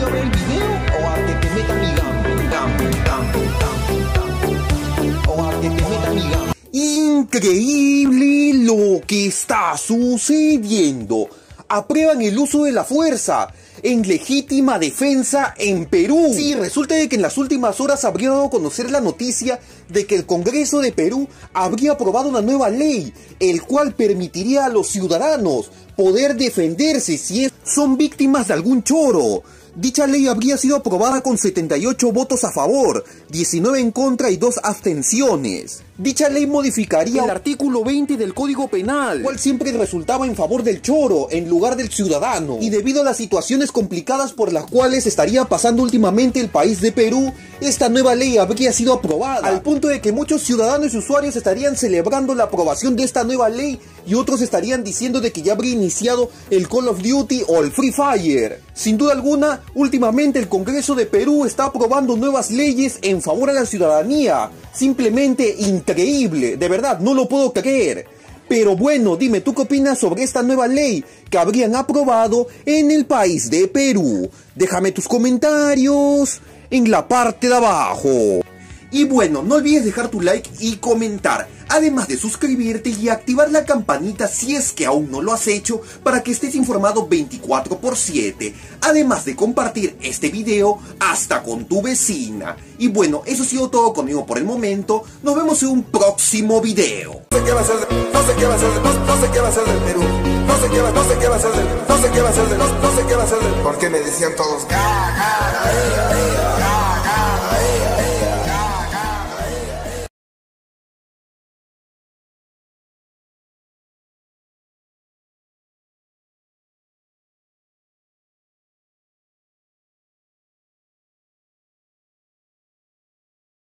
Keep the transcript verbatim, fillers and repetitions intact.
a ver el video o a que te meta mi gambo, gambo, gambo, gambo, gambo, o a que te meta mi gambo. Increíble lo que está sucediendo. Aprueban el uso de la fuerza en legítima defensa en Perú. Sí, resulta de que en las últimas horas habría dado a conocer la noticia de que el Congreso de Perú habría aprobado una nueva ley, el cual permitiría a los ciudadanos poder defenderse si son víctimas de algún choro. Dicha ley habría sido aprobada con setenta y ocho votos a favor, diecinueve en contra y dos abstenciones. Dicha ley modificaría el artículo veinte del Código Penal, el cual siempre resultaba en favor del choro en lugar del ciudadano. Y debido a las situaciones complicadas por las cuales estaría pasando últimamente el país de Perú, esta nueva ley habría sido aprobada, al punto de que muchos ciudadanos y usuarios estarían celebrando la aprobación de esta nueva ley y otros estarían diciendo de que ya habría iniciado el Call of Duty o el Free Fire. Sin duda alguna, últimamente el Congreso de Perú está aprobando nuevas leyes en favor a la ciudadanía. Simplemente increíble, de verdad, no lo puedo creer. Pero bueno, dime, ¿tú qué opinas sobre esta nueva ley que habrían aprobado en el país de Perú? Déjame tus comentarios en la parte de abajo. Y bueno, no olvides dejar tu like y comentar, además de suscribirte y activar la campanita si es que aún no lo has hecho, para que estés informado veinticuatro por siete, además de compartir este video hasta con tu vecina. Y bueno, eso ha sido todo conmigo por el momento, nos vemos en un próximo video. No sé qué va a ser, no sé qué va a ser, no, no sé qué va a ser del Perú, no sé qué va, no sé qué va a ser del, no sé qué va a ser del, no, no sé qué va a ser del, porque me decían todos, ja, ja, ja, ja, ja.